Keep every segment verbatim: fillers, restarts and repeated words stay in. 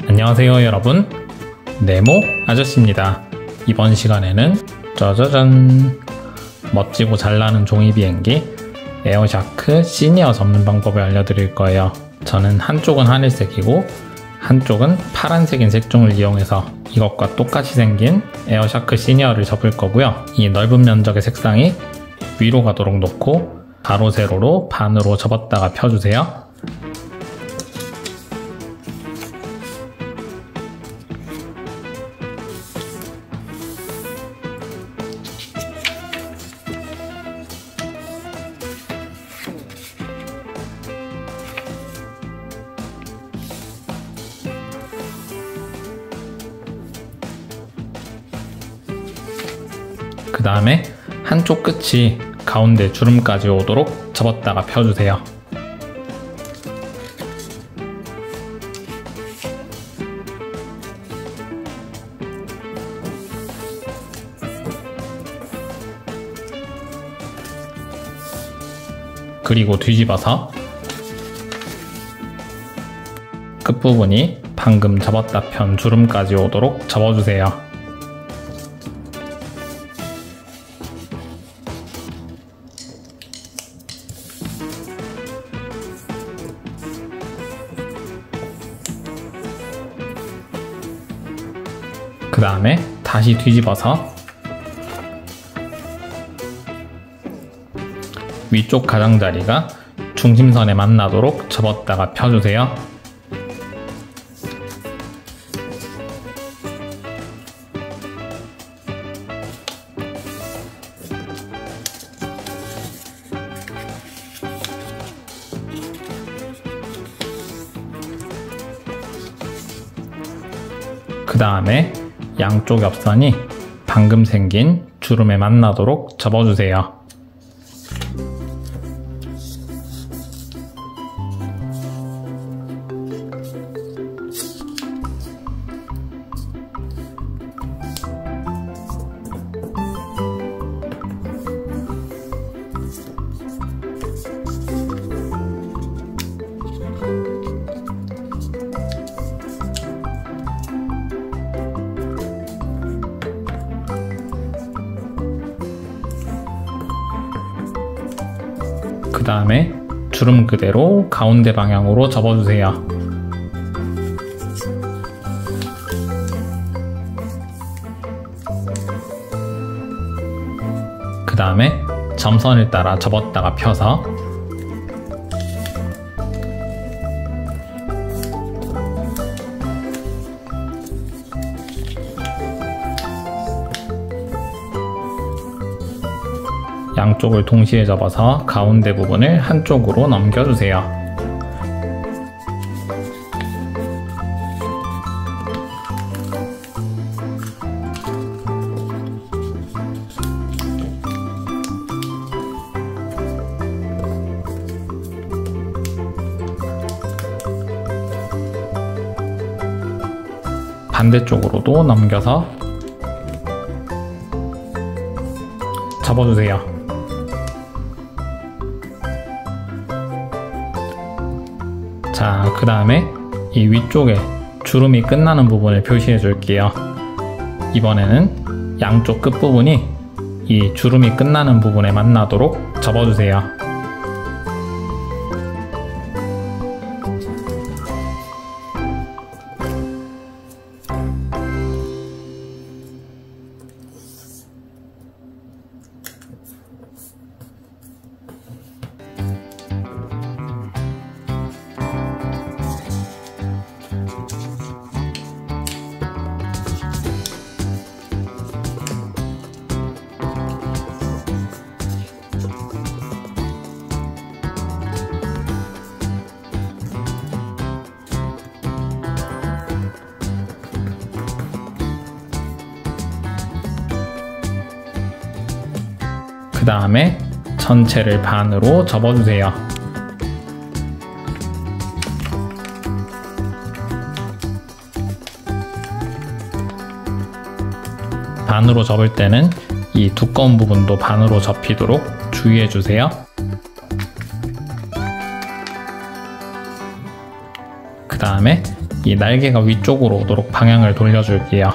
안녕하세요 여러분, 네모 아저씨입니다. 이번 시간에는 짜자잔, 멋지고 잘나는 종이 비행기 에어샤크 시니어 접는 방법을 알려드릴 거예요. 저는 한쪽은 하늘색이고 한쪽은 파란색인 색종을 이용해서 이것과 똑같이 생긴 에어샤크 시니어를 접을 거고요. 이 넓은 면적의 색상이 위로 가도록 놓고 가로 세로로 반으로 접었다가 펴주세요. 그 다음에 한쪽 끝이 가운데 주름까지 오도록 접었다가 펴주세요. 그리고 뒤집어서 끝부분이 방금 접었다 편 주름까지 오도록 접어주세요. 그 다음에 다시 뒤집어서 위쪽 가장자리가 중심선에 만나도록 접었다가 펴주세요. 그 다음에 양쪽 옆선이 방금 생긴 주름에 만나도록 접어주세요. 그 다음에 주름 그대로 가운데 방향으로 접어주세요. 그 다음에 점선을 따라 접었다가 펴서 양쪽을 동시에 접어서 가운데 부분을 한쪽으로 넘겨주세요. 반대쪽으로도 넘겨서 접어주세요. 자, 그 다음에 이 위쪽에 주름이 끝나는 부분을 표시해 줄게요. 이번에는 양쪽 끝부분이 이 주름이 끝나는 부분에 만나도록 접어주세요. 그 다음에 전체를 반으로 접어주세요. 반으로 접을 때는 이 두꺼운 부분도 반으로 접히도록 주의해주세요. 그 그 다음에 이 날개가 위쪽으로 오도록 방향을 돌려줄게요.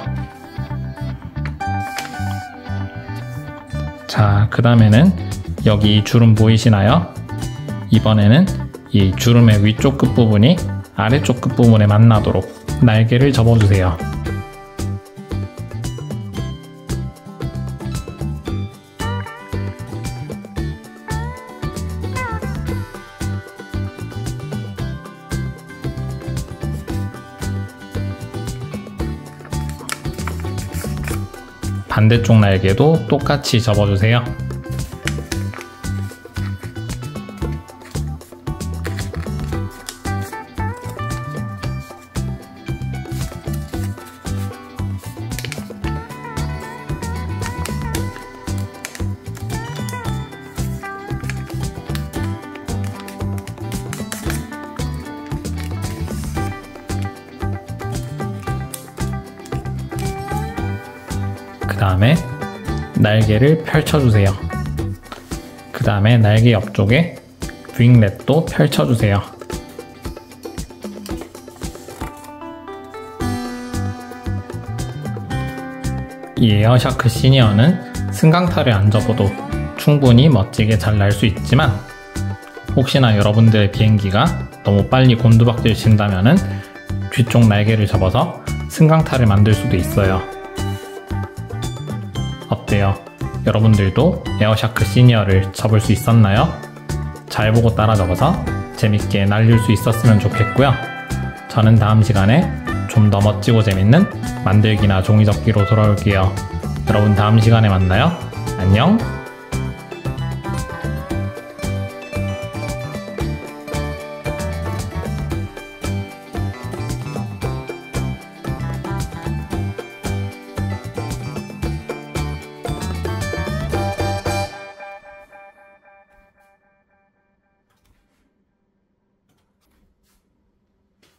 자, 그 다음에는 여기 주름 보이시나요? 이번에는 이 주름의 위쪽 끝부분이 아래쪽 끝부분에 만나도록 날개를 접어주세요. 반대쪽 날개도 똑같이 접어주세요. 그 다음에 날개를 펼쳐주세요. 그 다음에 날개 옆쪽에 윙렛도 펼쳐주세요. 이 에어샤크 시니어는 승강타를 안 접어도 충분히 멋지게 잘 날 수 있지만 혹시나 여러분들의 비행기가 너무 빨리 곤두박질 친다면은 뒤쪽 날개를 접어서 승강타를 만들 수도 있어요. 어때요? 여러분들도 에어샤크 시니어를 접을 수 있었나요? 잘 보고 따라 접어서 재밌게 날릴 수 있었으면 좋겠고요. 저는 다음 시간에 좀 더 멋지고 재밌는 만들기나 종이접기로 돌아올게요. 여러분 다음 시간에 만나요. 안녕!